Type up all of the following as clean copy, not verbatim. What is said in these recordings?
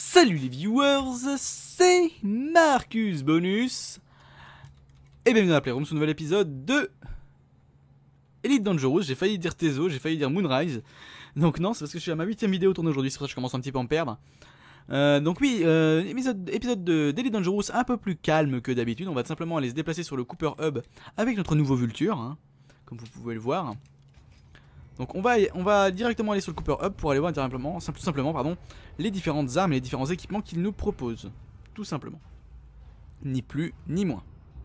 Salut les viewers, c'est Marcus Bonus et bienvenue dans la Playroom sur un nouvel épisode de Elite Dangerous. J'ai failli dire Tezo, j'ai failli dire Moonrise. Donc non, c'est parce que je suis à ma 8ème vidéo tournée aujourd'hui, c'est pour ça que je commence un petit peu à me perdre. Donc oui, épisode d'Elite Dangerous un peu plus calme que d'habitude. On va tout simplement aller se déplacer sur le Cooper Hub avec notre nouveau Vulture, hein, comme vous pouvez le voir. Donc on va directement aller sur le Cooper Hub pour aller voir tout simplement les différentes armes et les différents équipements qu'il nous propose. Tout simplement. Ni plus ni moins.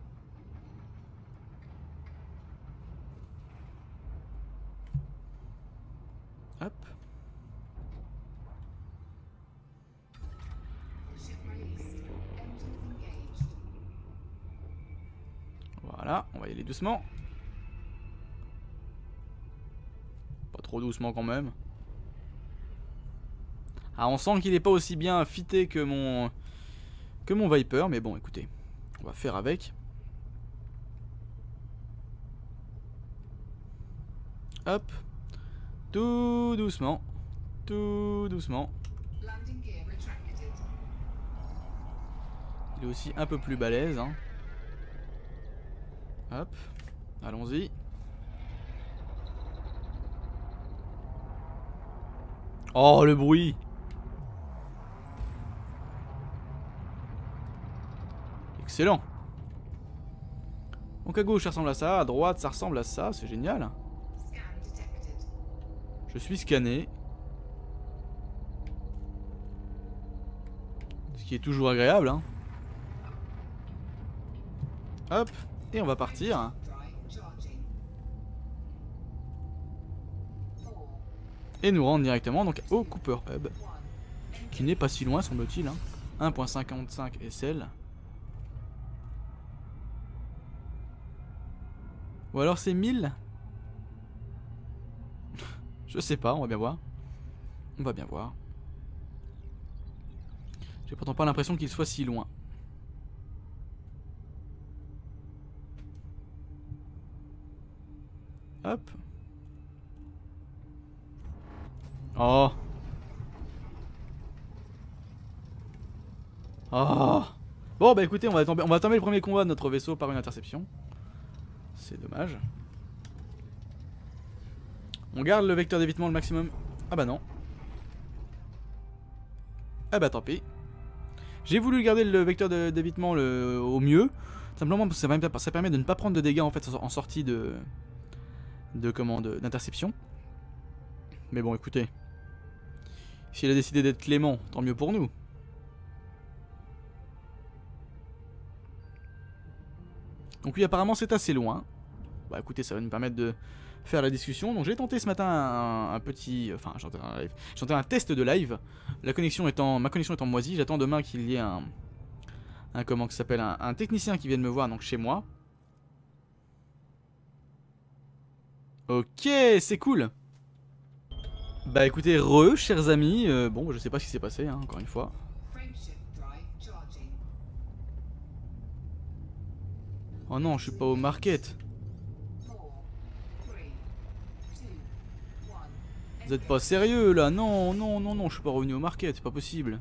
Hop. Voilà, on va y aller doucement. Pas trop doucement quand même. Ah, on sent qu'il n'est pas aussi bien fité que mon Viper, mais bon, écoutez, on va faire avec. Hop, tout doucement, tout doucement. Il est aussi un peu plus balèze, hein. Hop, allons-y. Oh, le bruit! Excellent. Donc à gauche ça ressemble à ça, à droite ça ressemble à ça, c'est génial. Je suis scanné. Ce qui est toujours agréable, hein. Hop, et on va partir. Et nous rendre directement donc au Cooper Hub, qui n'est pas si loin semble-t-il, hein. 1.55 SL. Ou alors c'est 1000? Je sais pas, on va bien voir. On va bien voir. J'ai pourtant pas l'impression qu'il soit si loin. Hop. Oh. Oh. Bon bah écoutez, on va tomber le premier combat de notre vaisseau par une interception. C'est dommage. On garde le vecteur d'évitement le maximum. Ah bah non. Ah bah tant pis. J'ai voulu garder le vecteur d'évitement au mieux. Simplement parce que ça permet de ne pas prendre de dégâts en fait en sortie d'interception. Mais bon écoutez. S'il a décidé d'être clément, tant mieux pour nous. Donc oui, apparemment c'est assez loin. Bah écoutez, ça va nous permettre de faire la discussion. Donc j'ai tenté ce matin un petit... Enfin, j'ai tenté un test de live. Ma connexion étant moisie, j'attends demain qu'il y ait comment ça s'appelle, un technicien qui vienne me voir donc chez moi. Ok, c'est cool. Bah écoutez, chers amis, bon je sais pas ce qui s'est passé, hein, encore une fois. Oh non, je suis pas au market. Vous êtes pas sérieux là? Non, non, non, non, je suis pas revenu au market, c'est pas possible.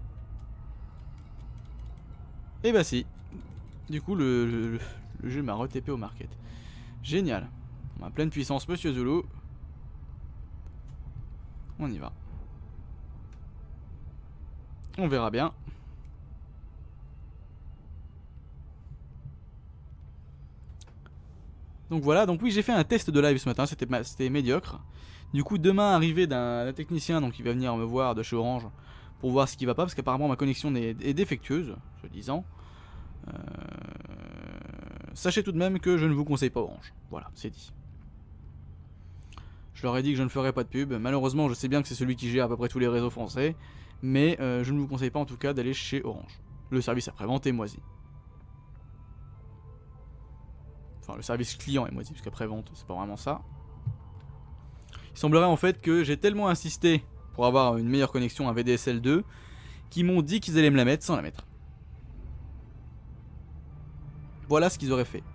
Et bah si. Du coup, le jeu m'a re-TP au market. Génial. On a pleine puissance, monsieur Zulu. On y va. On verra bien. Donc voilà, donc oui j'ai fait un test de live ce matin, c'était médiocre. Du coup demain arrivée d'un technicien donc il va venir me voir de chez Orange pour voir ce qui va pas parce qu'apparemment ma connexion est défectueuse, se disant. Sachez tout de même que je ne vous conseille pas Orange, voilà c'est dit. Je leur ai dit que je ne ferai pas de pub, malheureusement je sais bien que c'est celui qui gère à peu près tous les réseaux français, mais je ne vous conseille pas en tout cas d'aller chez Orange. Le service après-vente est moisi. Enfin, le service client est moisi, parce qu'après vente, c'est pas vraiment ça. Il semblerait en fait que j'ai tellement insisté pour avoir une meilleure connexion à VDSL 2 qu'ils m'ont dit qu'ils allaient me la mettre sans la mettre. Voilà ce qu'ils auraient fait.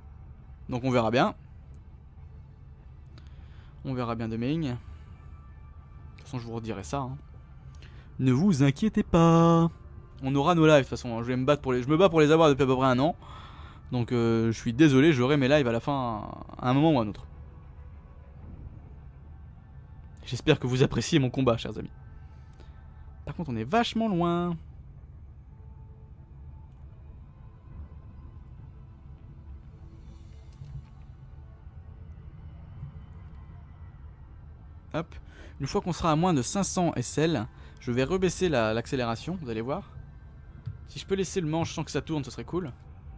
Donc on verra bien. On verra bien demain. façon, je vous redirai ça. Hein. Ne vous inquiétez pas. On aura nos lives de toute façon. Hein. Je me bats pour les avoir depuis à peu près un an. Donc je suis désolé, j'aurai mes lives à la fin, à un moment ou à un autre. J'espère que vous appréciez mon combat, chers amis. Par contre, on est vachement loin. Hop. Une fois qu'on sera à moins de 500 SL, je vais rebaisser l'accélération, vous allez voir. Si je peux laisser le manche sans que ça tourne, ce serait cool.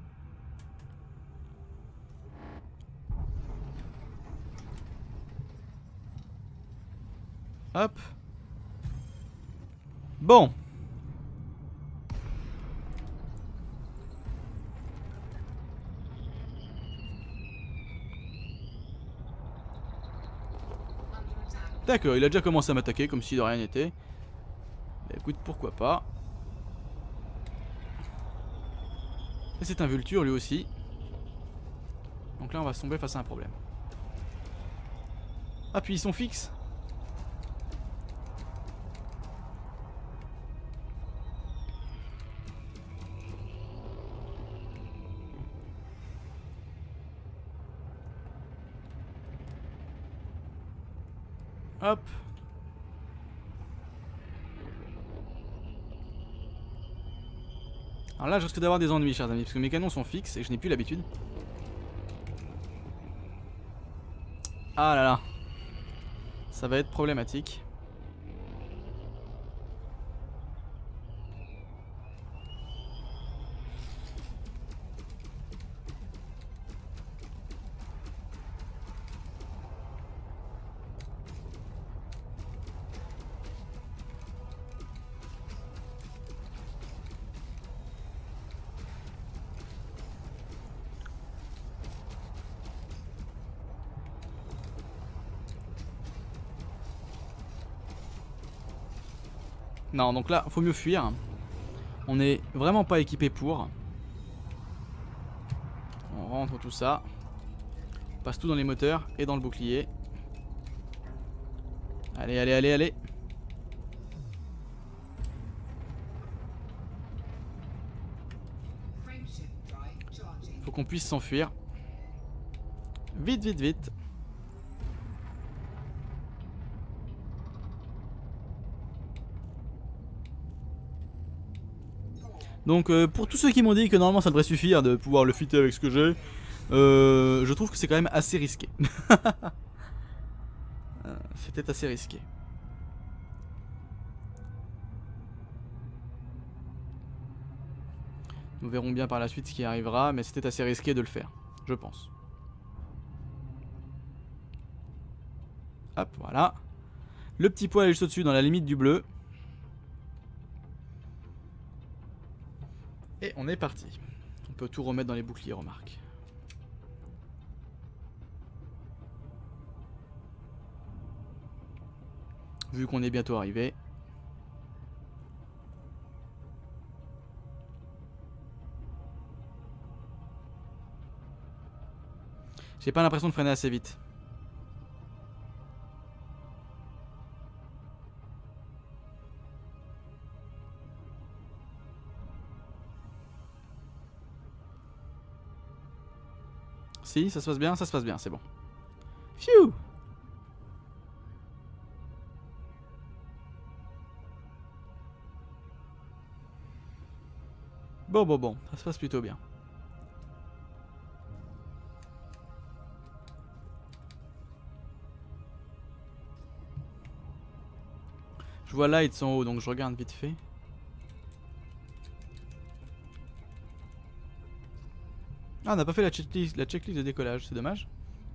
Hop. Bon. D'accord, il a déjà commencé à m'attaquer comme si de rien n'était. Bah écoute, pourquoi pas. Et c'est un vulture lui aussi. Donc là on va tomber face à un problème. Ah puis ils sont fixes. Hop. Alors là je risque d'avoir des ennuis chers amis parce que mes canons sont fixes et je n'ai plus l'habitude. Ah là là. Ça va être problématique. Non, donc là, faut mieux fuir. On est vraiment pas équipé pour. On rentre tout ça. On passe tout dans les moteurs et dans le bouclier. Allez, allez, allez, allez. Faut qu'on puisse s'enfuir. Vite, vite, vite. Donc pour tous ceux qui m'ont dit que normalement ça devrait suffire de pouvoir le fitter avec ce que j'ai, je trouve que c'est quand même assez risqué. C'était assez risqué. Nous verrons bien par la suite ce qui arrivera, mais c'était assez risqué de le faire, je pense. Hop, voilà. Le petit poil est juste au-dessus dans la limite du bleu. Et on est parti. On peut tout remettre dans les boucliers, remarque. Vu qu'on est bientôt arrivé. J'ai pas l'impression de freiner assez vite. Si, ça se passe bien, c'est bon. Phew! Bon, ça se passe plutôt bien. Je vois lights en haut, donc je regarde vite fait. Ah, on n'a pas fait la checklist de décollage, c'est dommage.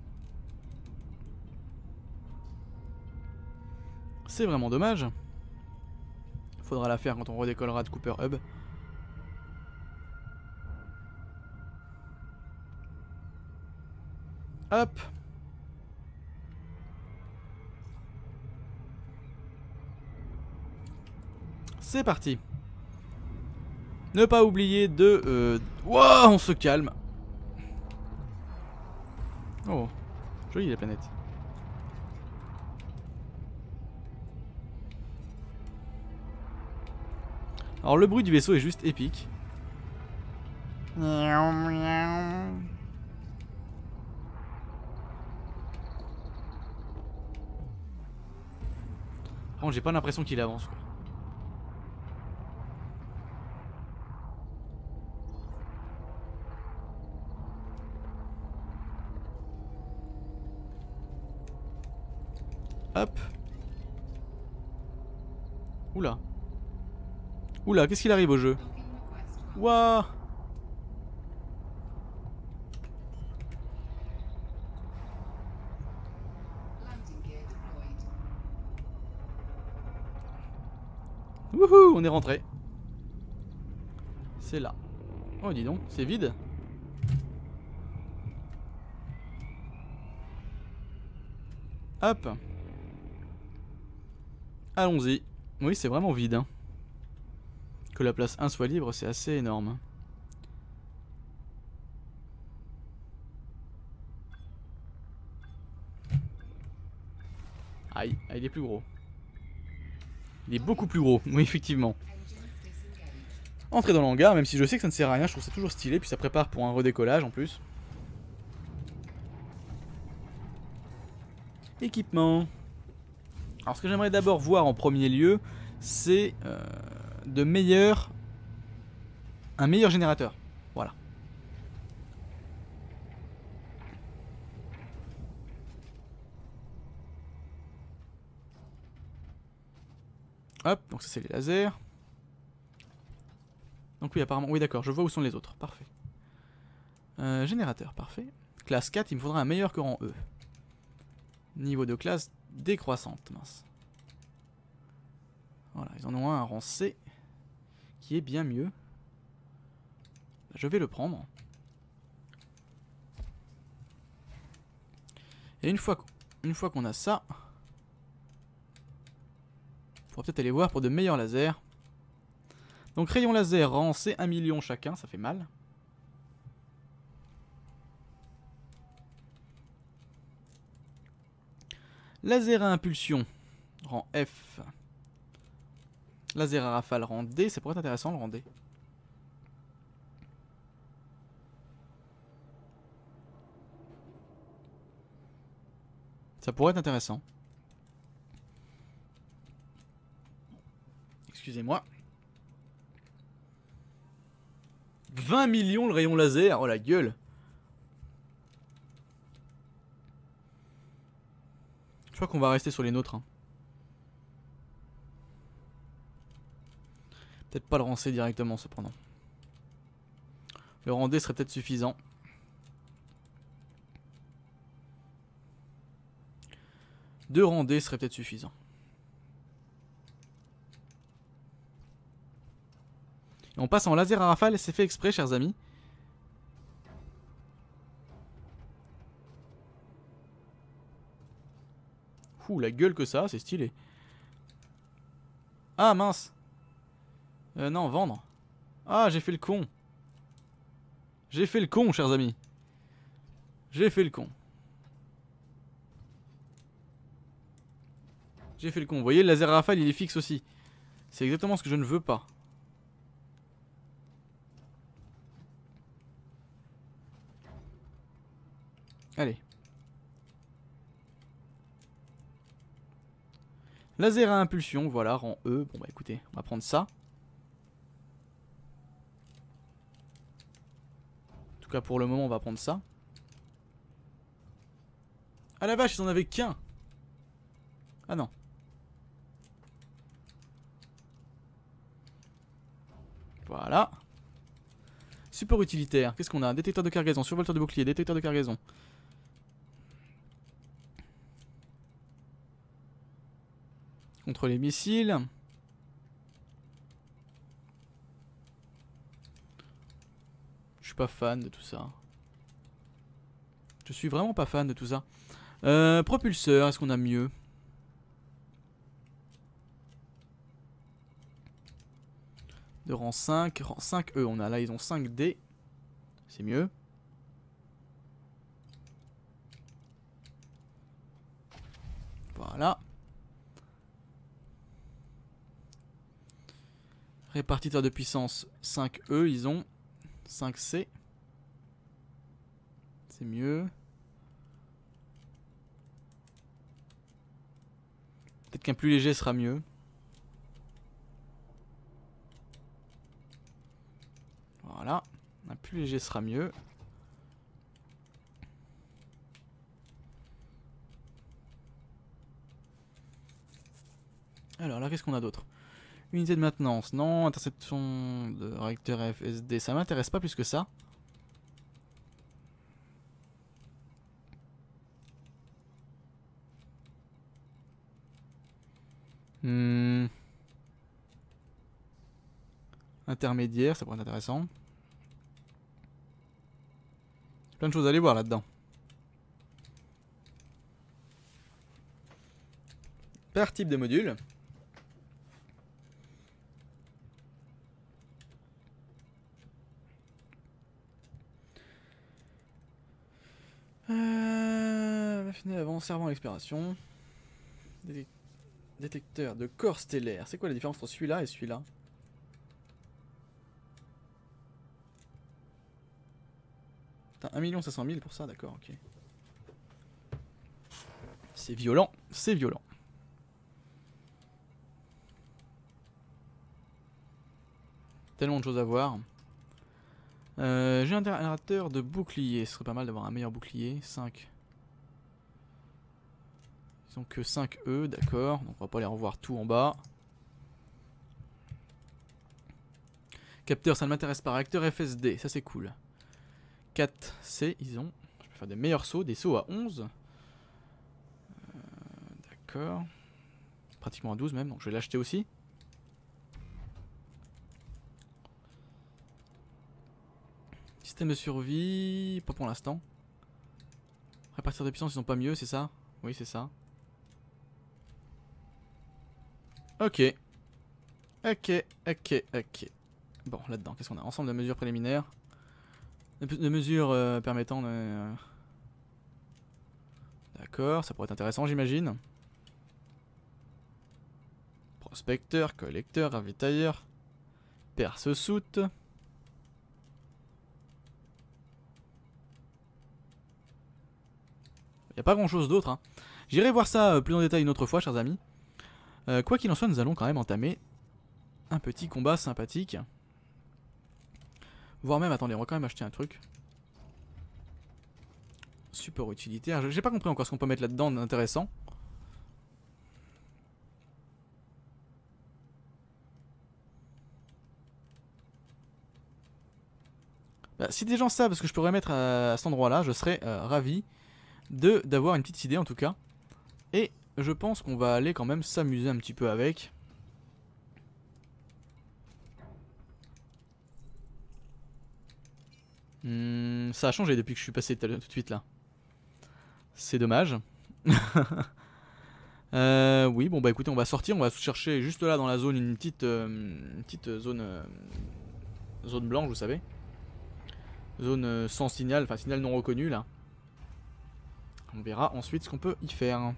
C'est vraiment dommage. Faudra la faire quand on redécollera de Cooper Hub. Hop. C'est parti. Ne pas oublier de... Wow, on se calme. Oh, jolie la planète. Alors le bruit du vaisseau est juste épique. Bon, j'ai pas l'impression qu'il avance quoi. Hop. Oula. Oula, qu'est-ce qu'il arrive au jeu? Wouah. Wouhou, on est rentré. C'est là. Oh, dis donc, c'est vide. Hop. Allons-y. Oui, c'est vraiment vide. Hein. Que la place 1 soit libre, c'est assez énorme. Aïe, ah, il est plus gros. Il est beaucoup plus gros, oui, effectivement. Entrer dans le hangar, même si je sais que ça ne sert à rien, je trouve ça toujours stylé, puis ça prépare pour un redécollage en plus. Équipement. Alors ce que j'aimerais d'abord voir en premier lieu, c'est un meilleur générateur. Voilà. Hop, donc ça c'est les lasers. Donc oui, apparemment, oui d'accord, je vois où sont les autres, parfait. Générateur, parfait. Classe 4, il me faudra un meilleur que rang E. Niveau de classe décroissante, mince. Voilà, ils en ont un rang C, qui est bien mieux. Je vais le prendre. Et une fois qu'on a ça, on pourra peut-être aller voir pour de meilleurs lasers. Donc rayon laser rang C, 1 million chacun, ça fait mal. Laser à impulsion, rang F. Laser à rafale, rang D, ça pourrait être intéressant le rang D. Ça pourrait être intéressant. Excusez-moi. 20 millions le rayon laser, oh la gueule. Je crois qu'on va rester sur les nôtres. Hein. Peut-être pas le rang C directement cependant. Le rang D serait peut-être suffisant. Deux rangs D serait peut-être suffisant. Et on passe en laser à rafale, c'est fait exprès chers amis. Ouh, la gueule que ça, c'est stylé. Ah mince. Non, vendre. Ah, j'ai fait le con. J'ai fait le con, chers amis. J'ai fait le con. J'ai fait le con. Vous voyez, le laser à rafale, il est fixe aussi. C'est exactement ce que je ne veux pas. Allez. Laser à impulsion, voilà, rang E. Bon bah écoutez, on va prendre ça. En tout cas pour le moment on va prendre ça. Ah la vache, ils en avaient qu'un. Ah non. Voilà. Support utilitaire, qu'est-ce qu'on a? Détecteur de cargaison, survolteur de bouclier, détecteur de cargaison. Contre les missiles. Je suis pas fan de tout ça. Je suis vraiment pas fan de tout ça. Propulseur, est-ce qu'on a mieux? De rang 5. Rang 5E, on a là, ils ont 5D. C'est mieux. Voilà. Répartiteur de puissance 5E, ils ont 5C. C'est mieux. Peut-être qu'un plus léger sera mieux. Voilà, un plus léger sera mieux. Alors là, qu'est-ce qu'on a d'autre? Unité de maintenance, non. Interception de réacteur FSD, ça m'intéresse pas plus que ça. Intermédiaire, ça pourrait être intéressant. Plein de choses à aller voir là-dedans. Par type de module. Avant servant à l'exploration. Détecteur de corps stellaire. C'est quoi la différence entre celui-là et celui-là? Putain, 1 500 000 pour ça, d'accord, ok. C'est violent, c'est violent. Tellement de choses à voir. J'ai un générateur de bouclier. Ce serait pas mal d'avoir un meilleur bouclier. 5. Ils ont que 5E, d'accord. Donc on va pas les revoir tout en bas. Capteur, ça ne m'intéresse pas. Réacteur FSD, ça c'est cool. 4C, ils ont. Je peux faire des meilleurs sauts, des sauts à 11. D'accord. Pratiquement à 12 même, donc je vais l'acheter aussi. Système de survie, pas pour l'instant. Répartiteur de puissance, ils sont pas mieux, c'est ça? Oui, c'est ça. Ok. Ok. Bon, là-dedans, qu'est-ce qu'on a? Ensemble de mesures préliminaires. De mesures permettant de... D'accord, ça pourrait être intéressant, j'imagine. Prospecteur, collecteur, ravitailleur. Perce-soute. Il n'y a pas grand chose d'autre. Hein. J'irai voir ça plus en détail une autre fois, chers amis. Quoi qu'il en soit, nous allons quand même entamer un petit combat sympathique. Voire même, attendez, on va quand même acheter un truc. Support utilitaire. J'ai pas compris encore ce qu'on peut mettre là-dedans d'intéressant. Bah, si des gens savent ce que je pourrais mettre à cet endroit-là, je serais ravi d'avoir une petite idée en tout cas. Et je pense qu'on va aller quand même s'amuser un petit peu avec. Ça a changé depuis que je suis passé tout de suite là. C'est dommage. Oui, bon bah écoutez, on va sortir, on va chercher juste là dans la zone une petite zone, zone blanche, vous savez. Zone sans signal, enfin signal non reconnu là. On verra ensuite ce qu'on peut y faire.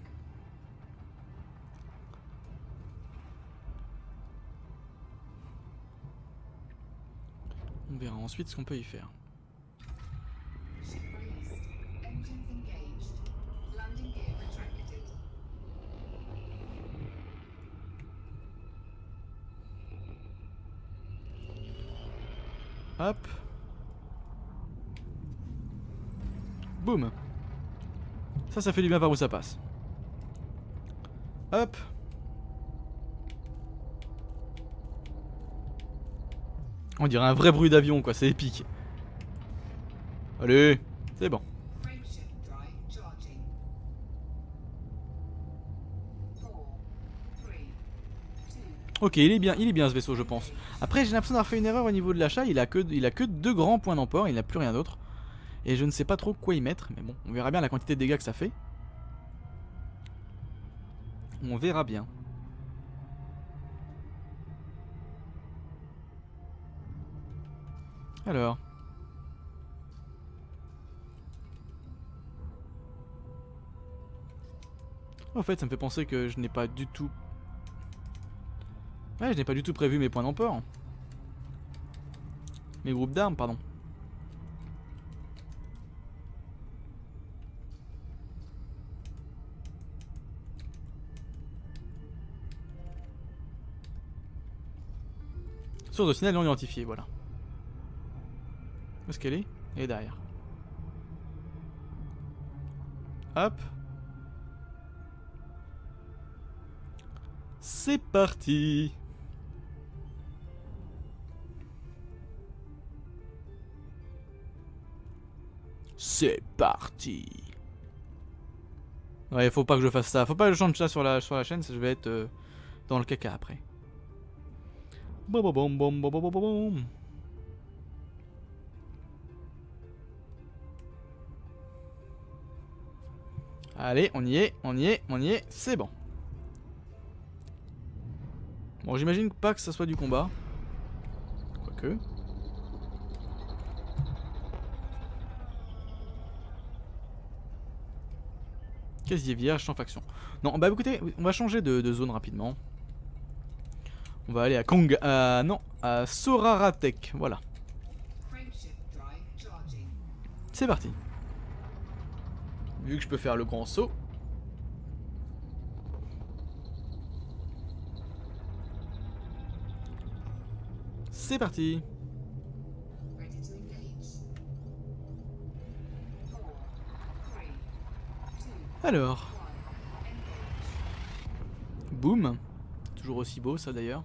On verra ensuite ce qu'on peut y faire. Hop. Boum. Ça fait du bien par où ça passe. Hop. On dirait un vrai bruit d'avion quoi, c'est épique. Allez, c'est bon. Ok, il est bien ce vaisseau je pense. Après j'ai l'impression d'avoir fait une erreur au niveau de l'achat, il a que 2 grands points d'emport, il n'a plus rien d'autre. Et je ne sais pas trop quoi y mettre, mais bon, on verra bien la quantité de dégâts que ça fait. On verra bien. Alors. En fait, ça me fait penser que je n'ai pas du tout... Ouais, je n'ai pas du tout prévu mes points d'emport. Mes groupes d'armes, pardon. Source de signal non identifiée, voilà. Où est-ce qu'elle est? Elle est derrière. Hop. C'est parti. C'est parti. Ouais, faut pas que je fasse ça. Faut pas que je chante ça sur la chaîne, je vais être dans le caca après. Bom bom bom bom bom bom bom. Allez, on y est, on y est, on y est, c'est bon. Bon, j'imagine pas que ça soit du combat. Quoique. Casier vierge, sans faction. Non, bah écoutez, on va changer de zone rapidement. On va aller à Kong, non, à Soraratek, voilà. C'est parti. Vu que je peux faire le grand saut. C'est parti. Alors. Boum. Toujours aussi beau ça d'ailleurs.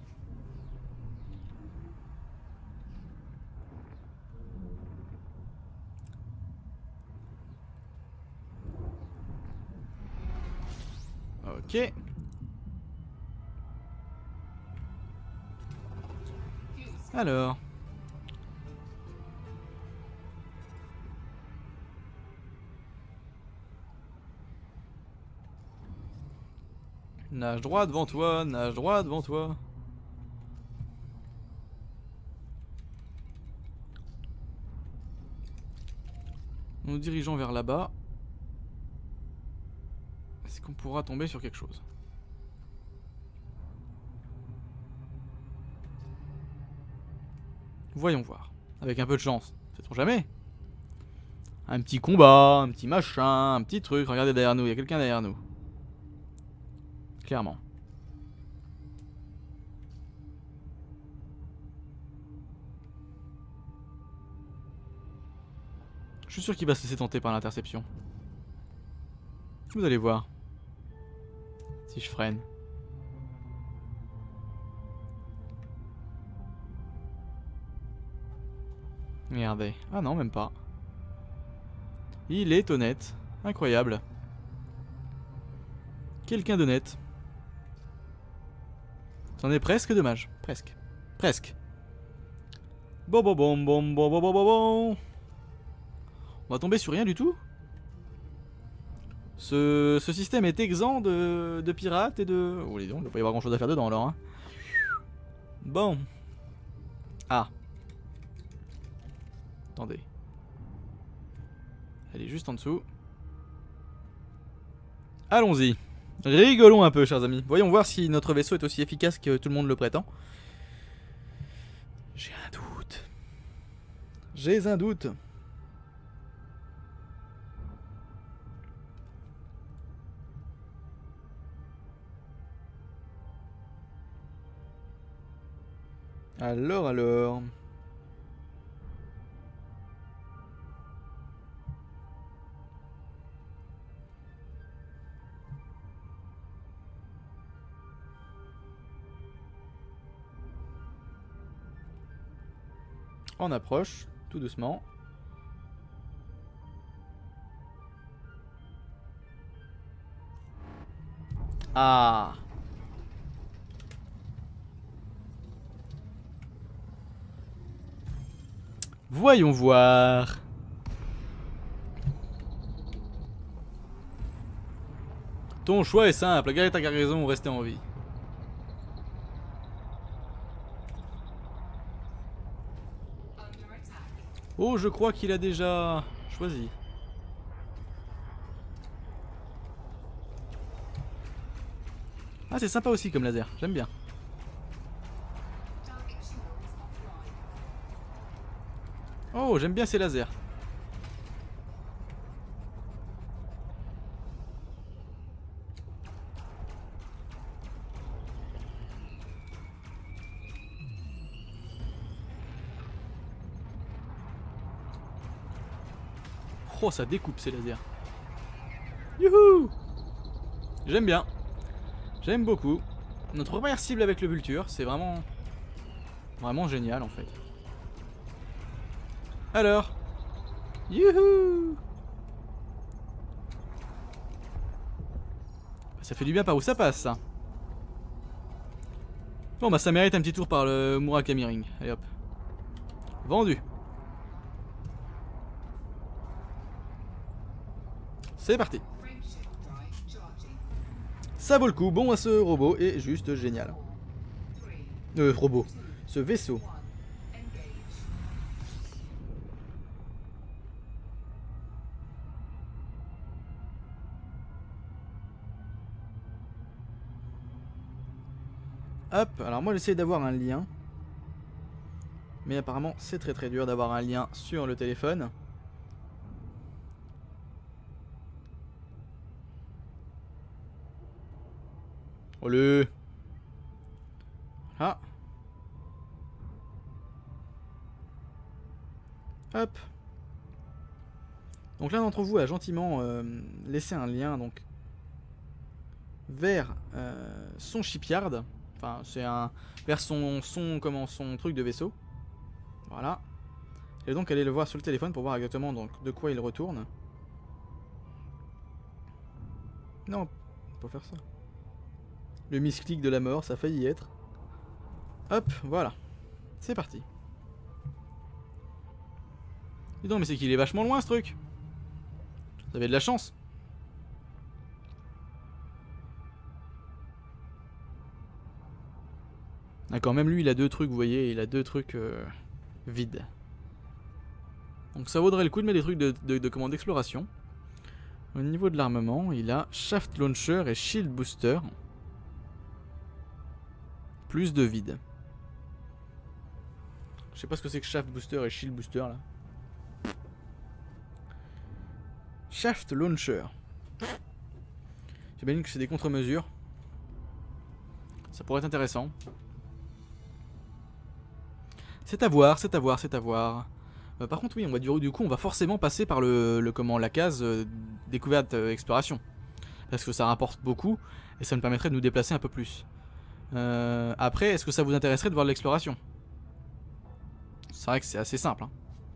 Ok. Alors. Nage droit devant toi, nage droit devant toi. Nous dirigeons vers là-bas. Est-ce qu'on pourra tomber sur quelque chose? Voyons voir. Avec un peu de chance. Sait-on jamais? Un petit combat, un petit machin, un petit truc. Regardez derrière nous, il y a quelqu'un derrière nous. Clairement. Je suis sûr qu'il va se laisser tenter par l'interception. Vous allez voir. Si je freine. Regardez. Ah non, même pas. Il est honnête. Incroyable. Quelqu'un d'honnête. C'en est presque dommage. Presque. Presque. Bon bon bon bon bon bon bon bon. On va tomber sur rien du tout. Ce système est exempt de pirates et de... Oh les dons, il ne doit pas y avoir grand chose à faire dedans alors. Hein. Bon. Ah. Attendez. Elle est juste en dessous. Allons-y. Rigolons un peu, chers amis. Voyons voir si notre vaisseau est aussi efficace que tout le monde le prétend. J'ai un doute. J'ai un doute. Alors... On approche, tout doucement. Ah. Voyons voir. Ton choix est simple, garder ta cargaison ou rester en vie. Oh, je crois qu'il a déjà choisi. Ah, c'est sympa aussi comme laser, j'aime bien. Oh, j'aime bien ces lasers. Oh, ça découpe ces lasers. Youhou! J'aime bien. J'aime beaucoup. Notre première cible avec le Vulture, c'est vraiment... vraiment génial en fait. Alors? Youhou! Ça fait du bien par où ça passe, ça. Bon bah ça mérite un petit tour par le Murakami Ring. Allez hop. Vendu. C'est parti. Ça vaut le coup. Bon, ce robot est juste génial. Robot. Ce vaisseau. Hop, alors moi j'essaie d'avoir un lien. Mais apparemment c'est très dur d'avoir un lien sur le téléphone. Olé. Ah. Hop. Donc l'un d'entre vous a gentiment laissé un lien donc vers son shipyard. Enfin, c'est un vers son truc de vaisseau. Voilà. Et donc aller le voir sur le téléphone pour voir exactement donc de quoi il retourne. Non, faut faire ça. Le misclick de la mort, ça a failli y être. Hop, voilà. C'est parti. Dis donc, mais c'est qu'il est vachement loin ce truc. Vous avez de la chance. D'accord, même lui il a deux trucs, vous voyez, il a deux trucs vides. Donc ça vaudrait le coup de mettre des trucs de commande d'exploration. Au niveau de l'armement, il a Shaft Launcher et Shield Booster. Plus de vide. Je sais pas ce que c'est que Shaft Booster et Shield Booster là. Shaft Launcher. J'imagine que c'est des contre-mesures. Ça pourrait être intéressant. C'est à voir, c'est à voir, c'est à voir. Par contre, oui, on va du coup, on va forcément passer par la case découverte exploration. Parce que ça rapporte beaucoup et ça nous permettrait de nous déplacer un peu plus. Après, est-ce que ça vous intéresserait de voir l'exploration? C'est vrai que c'est assez simple. Hein.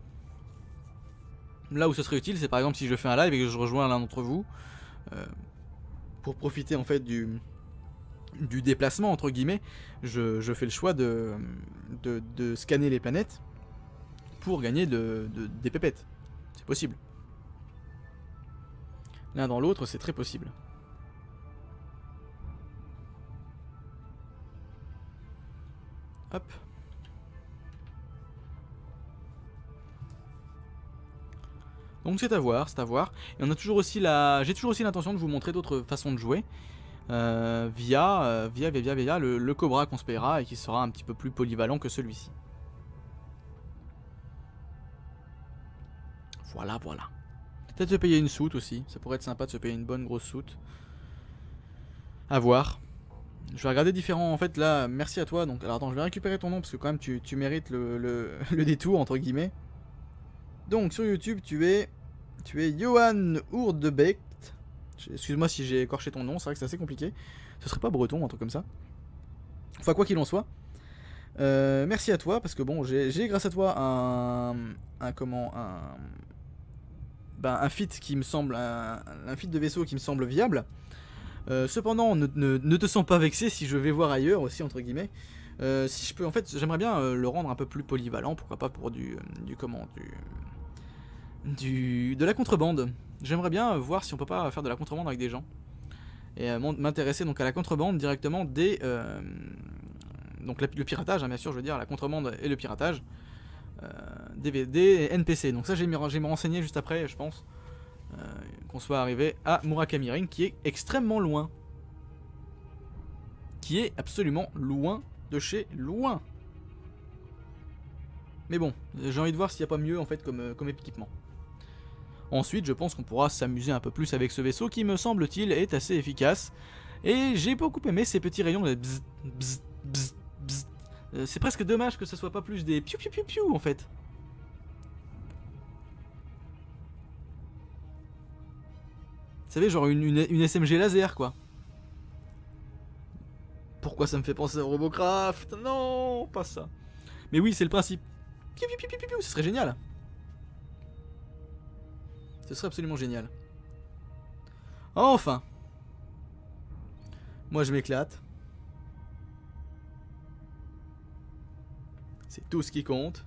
Là où ce serait utile, c'est par exemple si je fais un live et que je rejoins l'un d'entre vous pour profiter en fait du déplacement entre guillemets, je fais le choix de scanner les planètes pour gagner des pépettes. C'est possible. L'un dans l'autre, c'est très possible. Hop. Donc c'est à voir, c'est à voir. Et on a toujours aussi j'ai toujours aussi l'intention de vous montrer d'autres façons de jouer. Via le Cobra qu'on se payera et qui sera un petit peu plus polyvalent que celui-ci. Voilà, voilà. Peut-être se payer une soute aussi. Ça pourrait être sympa de se payer une bonne grosse soute. À voir. Je vais regarder différents. En fait, là, merci à toi. Donc, alors attends, je vais récupérer ton nom parce que quand même tu mérites le détour entre guillemets. Donc sur YouTube, tu es Johan Ourdebeck. Excuse-moi si j'ai écorché ton nom, c'est vrai que c'est assez compliqué. Ce serait pas breton, un truc comme ça. Enfin, quoi qu'il en soit. Merci à toi, parce que bon, j'ai grâce à toi un feat qui me semble. Un feat de vaisseau qui me semble viable. Cependant, ne te sens pas vexé si je vais voir ailleurs aussi, entre guillemets. Si je peux, en fait, j'aimerais bien le rendre un peu plus polyvalent, pourquoi pas pour de la contrebande. J'aimerais bien voir si on peut pas faire de la contrebande avec des gens. Et m'intéresser donc à la contrebande directement donc le piratage, hein, bien sûr, je veux dire, la contrebande et le piratage des NPC. Donc ça, je vais me renseigner juste après, je pense, qu'on soit arrivé à Murakami Ring, qui est extrêmement loin. Qui est absolument loin de chez loin. Mais bon, j'ai envie de voir s'il n'y a pas mieux en fait comme équipement. Ensuite, je pense qu'on pourra s'amuser un peu plus avec ce vaisseau qui me semble-t-il est assez efficace. Et j'ai beaucoup aimé ces petits rayons de bzz, bzz, bzz, bzz. C'est presque dommage que ce soit pas plus des piou piou piou piou en fait. Vous savez, genre une SMG laser quoi. Pourquoi ça me fait penser à Robocraft? Non, pas ça. Mais oui, c'est le principe. Piou piou piou piou piou, ce serait génial. Ce serait absolument génial. Enfin. Moi je m'éclate. C'est tout ce qui compte.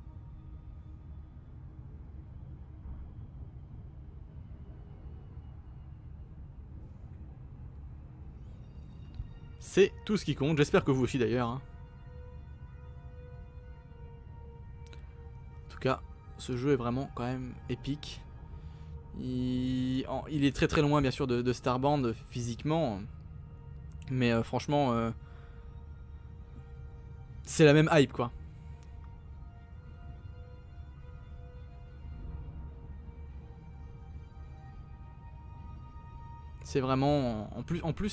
C'est tout ce qui compte. J'espère que vous aussi d'ailleurs. Hein. En tout cas, ce jeu est vraiment quand même épique. Il est très très loin bien sûr de Starband physiquement. Mais franchement, c'est la même hype quoi. C'est vraiment... En plus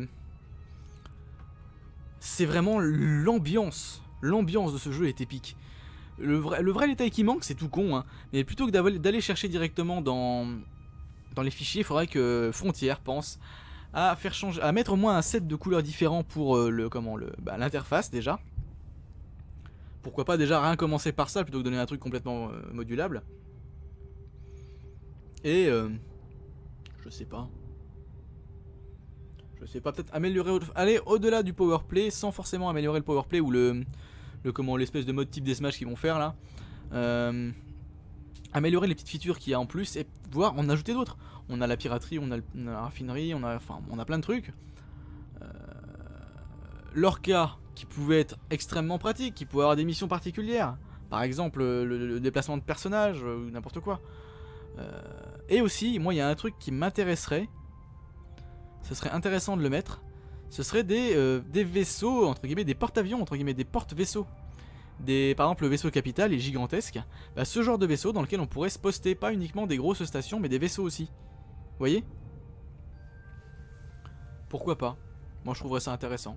c'est vraiment l'ambiance. L'ambiance de ce jeu est épique. Le vrai détail qui manque, c'est tout con, hein. Mais plutôt que d'aller chercher directement dans les fichiers, il faudrait que Frontier pense à faire changer, à mettre au moins un set de couleurs différents pour l'interface déjà. Pourquoi pas déjà rien commencer par ça plutôt que donner un truc complètement modulable. Et je sais pas. Peut-être améliorer, aller au-delà du powerplay sans forcément améliorer le powerplay ou l'espèce de mode type deathmatch qu'ils vont faire là. Améliorer les petites features qu'il y a en plus et pouvoir en ajouter d'autres. On a la piraterie, on a la raffinerie, on a plein de trucs. L'Orca qui pouvait être extrêmement pratique, qui pouvait avoir des missions particulières. Par exemple le déplacement de personnages ou n'importe quoi. Et aussi, moi il y a un truc qui m'intéresserait. Ce serait intéressant de le mettre. Ce serait des vaisseaux, entre guillemets, des porte-avions, entre guillemets, des porte-vaisseaux. Par exemple, le vaisseau capital est gigantesque. Bah, ce genre de vaisseau dans lequel on pourrait se poster pas uniquement des grosses stations, mais des vaisseaux aussi. Vous voyez? Pourquoi pas? Moi, je trouverais ça intéressant.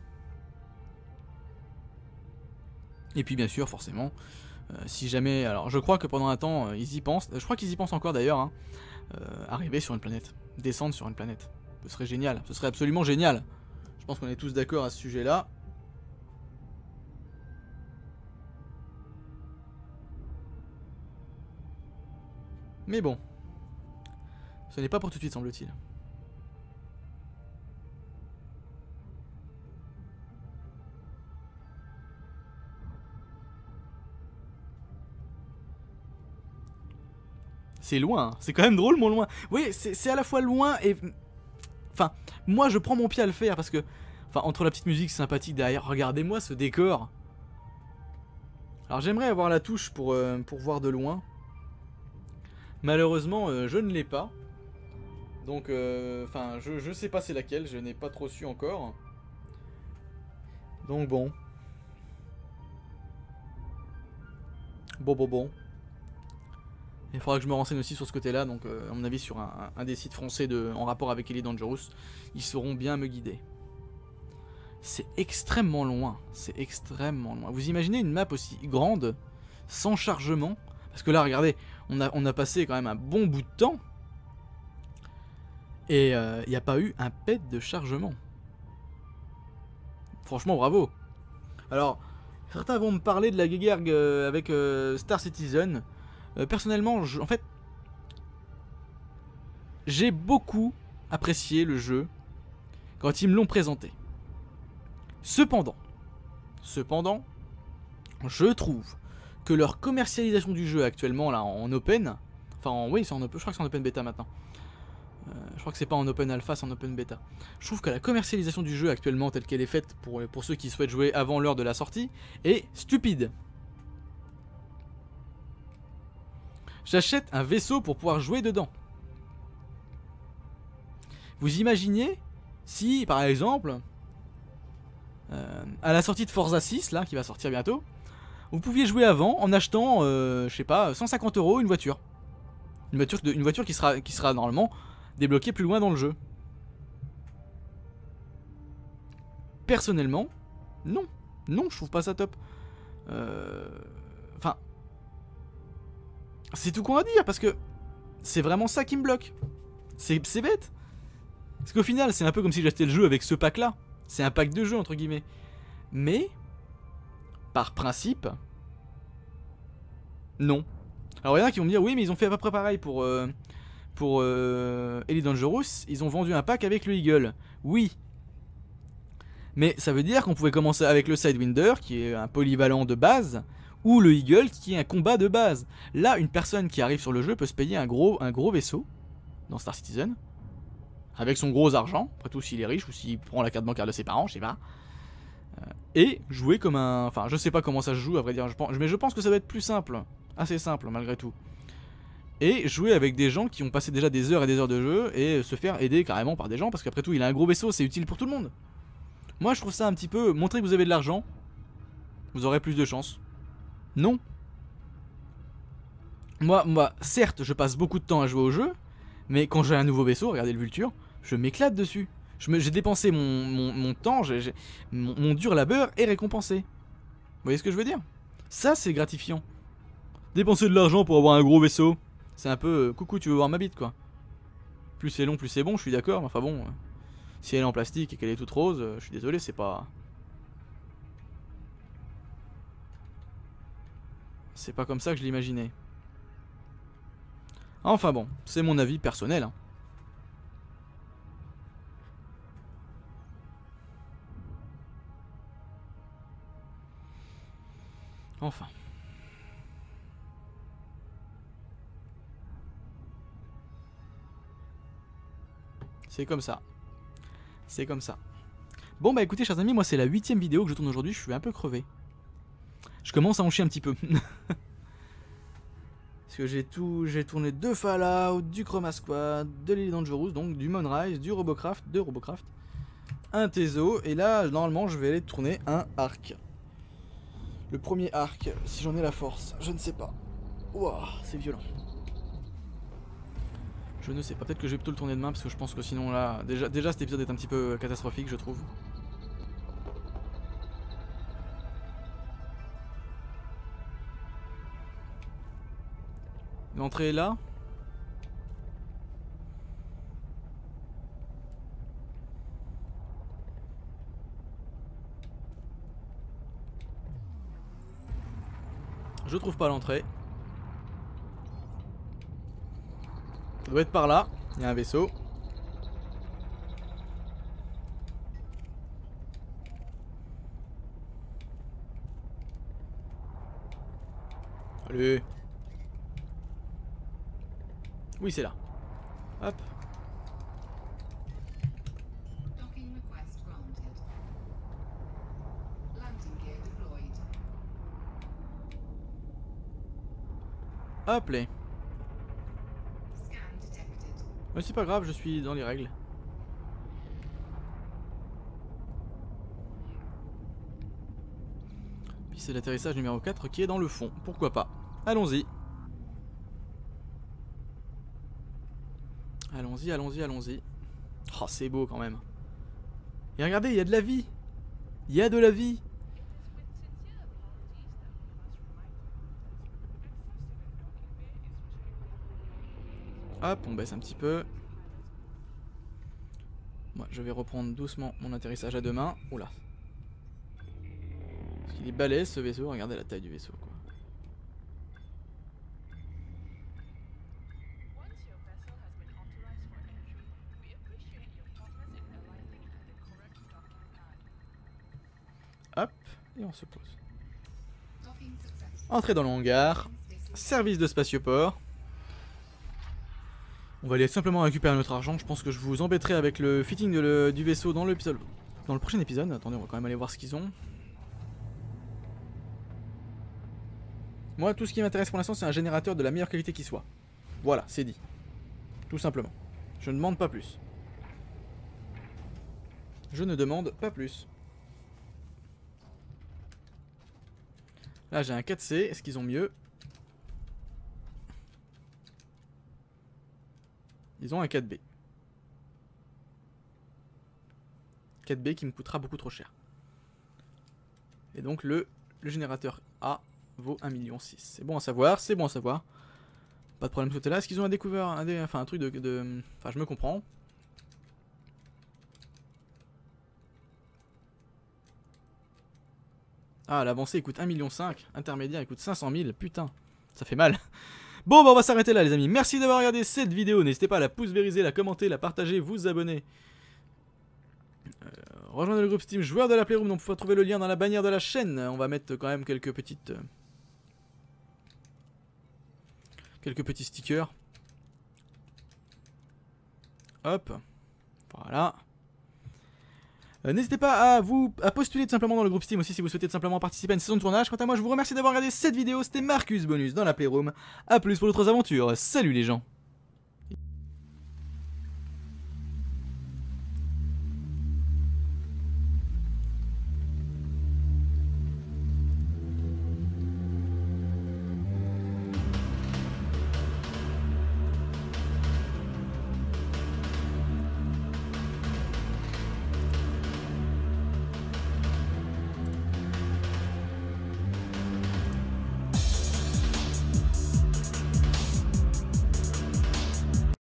Et puis, bien sûr, forcément, si jamais... Alors, je crois que pendant un temps, ils y pensent. Je crois qu'ils y pensent encore d'ailleurs. Hein, arriver sur une planète. Descendre sur une planète. Ce serait génial, ce serait absolument génial. Je pense qu'on est tous d'accord à ce sujet-là. Mais bon, ce n'est pas pour tout de suite, semble-t-il. C'est loin, c'est quand même drôlement loin. Oui, c'est à la fois loin et... Enfin, moi je prends mon pied à le faire parce que... Enfin, entre la petite musique sympathique derrière, regardez-moi ce décor. Alors j'aimerais avoir la touche pour voir de loin. Malheureusement, je ne l'ai pas. Donc, enfin, je sais pas c'est laquelle, je n'ai pas trop su encore. Donc bon. Bon. Il faudra que je me renseigne aussi sur ce côté-là, donc à mon avis sur un des sites français en rapport avec Elite Dangerous, ils sauront bien me guider. C'est extrêmement loin, c'est extrêmement loin. Vous imaginez une map aussi grande, sans chargement? Parce que là, regardez, on a passé quand même un bon bout de temps, et il n'y a pas eu un pet de chargement. Franchement, bravo. Alors, certains vont me parler de la guéguerre avec Star Citizen. Personnellement, en fait, j'ai beaucoup apprécié le jeu quand ils me l'ont présenté. Cependant, je trouve que leur commercialisation du jeu actuellement là en open, enfin oui c'est en open, je crois que c'est en open bêta maintenant. Je crois que c'est pas en open alpha, c'est en open bêta. Je trouve que la commercialisation du jeu actuellement telle qu'elle est faite pour ceux qui souhaitent jouer avant l'heure de la sortie est stupide. J'achète un vaisseau pour pouvoir jouer dedans. Vous imaginez si, par exemple, à la sortie de Forza 6, là, qui va sortir bientôt, Vous pouviez jouer avant en achetant, je sais pas, 150 € une voiture. Une voiture qui sera normalement débloquée plus loin dans le jeu. Personnellement, non. Non, je trouve pas ça top. Enfin... C'est tout qu'on va dire, parce que c'est vraiment ça qui me bloque. C'est bête. Parce qu'au final, c'est un peu comme si j'achetais le jeu avec ce pack-là. C'est un pack de jeu, entre guillemets. Mais, par principe, non. Alors il y en a qui vont me dire, oui, mais ils ont fait à peu près pareil pour Elite Dangerous. Ils ont vendu un pack avec le Eagle. Oui. Mais ça veut dire qu'on pouvait commencer avec le Sidewinder, qui est un polyvalent de base, ou le Eagle, qui est un combat de base. Là, une personne qui arrive sur le jeu peut se payer un gros vaisseau, dans Star Citizen, avec son gros argent, après tout s'il est riche, ou s'il prend la carte bancaire de ses parents, je sais pas. Et jouer comme un... Enfin, je sais pas comment ça se joue, à vrai dire, mais je pense que ça va être plus simple. Assez simple, malgré tout. Et jouer avec des gens qui ont passé déjà des heures et des heures de jeu, et se faire aider carrément par des gens, parce qu'après tout, il a un gros vaisseau, c'est utile pour tout le monde. Moi je trouve ça un petit peu... Montrer que vous avez de l'argent, vous aurez plus de chance. Non. Moi, certes, je passe beaucoup de temps à jouer au jeu, mais quand j'ai un nouveau vaisseau, regardez le Vulture, je m'éclate dessus. J'ai dépensé mon temps, mon dur labeur est récompensé. Vous voyez ce que je veux dire? Ça, c'est gratifiant. Dépenser de l'argent pour avoir un gros vaisseau, c'est un peu... coucou, tu veux voir ma bite, quoi. Plus c'est long, plus c'est bon, je suis d'accord, mais enfin bon... Si elle est en plastique et qu'elle est toute rose, je suis désolé, c'est pas... C'est pas comme ça que je l'imaginais. Enfin bon, c'est mon avis personnel. Hein. Enfin. C'est comme ça. C'est comme ça. Bon bah écoutez chers amis, moi c'est la 8ème vidéo que je tourne aujourd'hui, je suis un peu crevé. Je commence à en chier un petit peu. Parce que j'ai tourné 2 Fallout, du Chroma Squad, de l'Elite Dangerous, donc du Moonrise, du Robocraft, un Tezo, et là normalement je vais aller tourner un arc. Le premier arc, si j'en ai la force, je ne sais pas. Ouah, c'est violent. Je ne sais pas, peut-être que je vais plutôt le tourner demain parce que je pense que sinon là, déjà cet épisode est un petit peu catastrophique je trouve. L'entrée est là. Je trouve pas l'entrée. Ça doit être par là. Il y a un vaisseau. Allez. Oui, c'est là. Hop. Hop là. Mais c'est pas grave, je suis dans les règles. Puis c'est l'atterrissage numéro 4 qui est dans le fond. Pourquoi pas? Allons-y. Allons-y, allons-y, allons-y. Oh, c'est beau quand même. Et regardez, il y a de la vie. Il y a de la vie. Hop, on baisse un petit peu. Moi, je vais reprendre doucement mon atterrissage à deux mains. Oula. Parce qu'il est balèze ce vaisseau. Regardez la taille du vaisseau, quoi. Hop, et on se pose. Entrée dans le hangar. Service de spatioport. On va aller simplement récupérer notre argent. Je pense que je vous embêterai avec le fitting du vaisseau dans l'épisode, dans le prochain épisode. Attendez, on va quand même aller voir ce qu'ils ont. Moi, tout ce qui m'intéresse pour l'instant, c'est un générateur de la meilleure qualité qui soit. Voilà, c'est dit. Tout simplement. Je ne demande pas plus. Je ne demande pas plus. Là j'ai un 4C, est-ce qu'ils ont mieux? Ils ont un 4B. 4B qui me coûtera beaucoup trop cher. Et donc le générateur A vaut 1,6 million. C'est bon à savoir, c'est bon à savoir. Pas de problème de ce côté-là. Est-ce qu'ils ont un découvert, enfin un truc de... Enfin je me comprends. Ah, l'avancée il coûte 1,5 million. Intermédiaire il coûte 500 000. Putain, ça fait mal. Bon, bah on va s'arrêter là les amis. Merci d'avoir regardé cette vidéo. N'hésitez pas à la pouce vériser, la commenter, la partager, vous abonner. Rejoindre le groupe Steam joueur de la Playroom, dont vous pouvez trouver le lien dans la bannière de la chaîne. On va mettre quand même quelques petits stickers. Hop. Voilà. N'hésitez pas à postuler tout simplement dans le groupe Steam aussi si vous souhaitez tout simplement participer à une saison de tournage. Quant à moi, je vous remercie d'avoir regardé cette vidéo. C'était Marcus Bonus dans la Playroom. A plus pour d'autres aventures. Salut les gens.